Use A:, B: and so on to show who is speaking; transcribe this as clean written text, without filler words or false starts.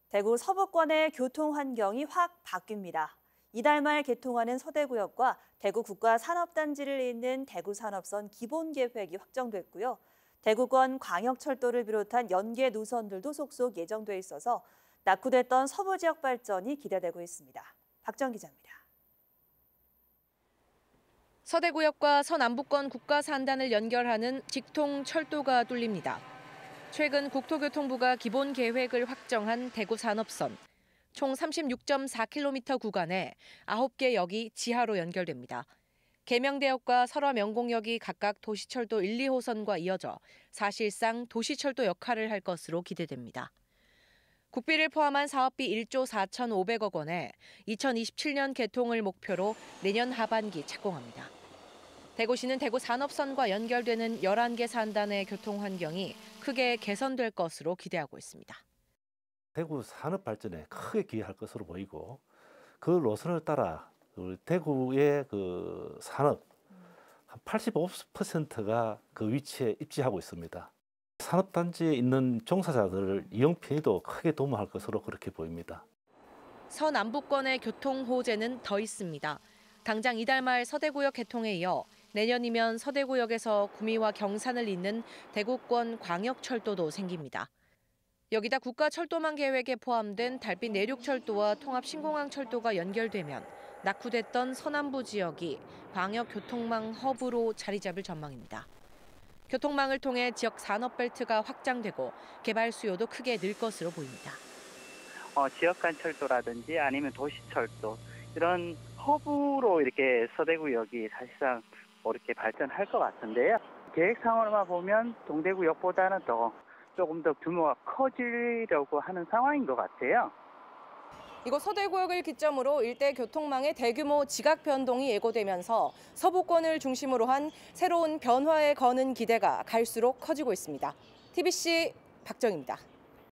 A: 대구 서부권의 교통 환경이 확 바뀝니다. 이달 말 개통하는 서대구역과 대구 국가산업단지를 잇는 대구산업선 기본계획이 확정됐고요. 대구권 광역철도를 비롯한 연계 노선들도 속속 예정돼 있어서 낙후됐던 서부 지역 발전이 기대되고 있습니다. 박정 기자입니다.
B: 서대구역과 서남부권 국가산단을 연결하는 직통 철도가 뚫립니다. 최근 국토교통부가 기본 계획을 확정한 대구산업선. 총 36.4km 구간에 9개 역이 지하로 연결됩니다. 계명대역과 설화명공역이 각각 도시철도 1, 2호선과 이어져 사실상 도시철도 역할을 할 것으로 기대됩니다. 국비를 포함한 사업비 1조 4,500억 원에 2027년 개통을 목표로 내년 하반기 착공합니다. 대구시는 대구 산업선과 연결되는 11개 산단의 교통 환경이 크게 개선될 것으로 기대하고 있습니다.
C: 대구 산업 발전에 크게 기여할 것으로 보이고 그 노선을 따라 대구의 그 산업 한 85%가 그 위치에 입지하고 있습니다. 산업단지에 있는 종사자들 이용 편의도 크게 도모할 것으로 그렇게 보입니다.
B: 서남부권의 교통 호재는 더 있습니다. 당장 이달 말 서대구역 개통에 이어 내년이면 서대구역에서 구미와 경산을 잇는 대구권 광역철도도 생깁니다. 여기다 국가철도망 계획에 포함된 달빛 내륙철도와 통합신공항철도가 연결되면 낙후됐던 서남부 지역이 광역교통망 허브로 자리 잡을 전망입니다. 교통망을 통해 지역 산업벨트가 확장되고 개발 수요도 크게 늘 것으로 보입니다.
D: 지역 간 철도라든지 아니면 도시철도 이런 허브로 이렇게 서대구역이 사실상 이렇게 발전할 것 같은데요. 계획상으로만 보면 동대구역보다는 조금 더 규모가 커지려고 하는 상황인 것 같아요.
B: 이곳 서대구역을 기점으로 일대 교통망의 대규모 지각 변동이 예고되면서 서부권을 중심으로 한 새로운 변화에 거는 기대가 갈수록 커지고 있습니다. TBC 박정입니다.